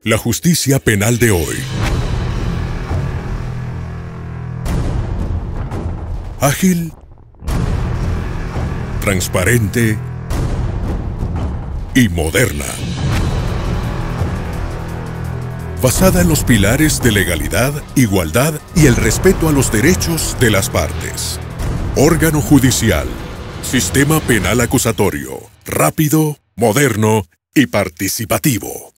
La justicia penal de hoy. Ágil, transparente y moderna. Basada en los pilares de legalidad, igualdad y el respeto a los derechos de las partes. Órgano judicial. Sistema penal acusatorio. Rápido, moderno y participativo.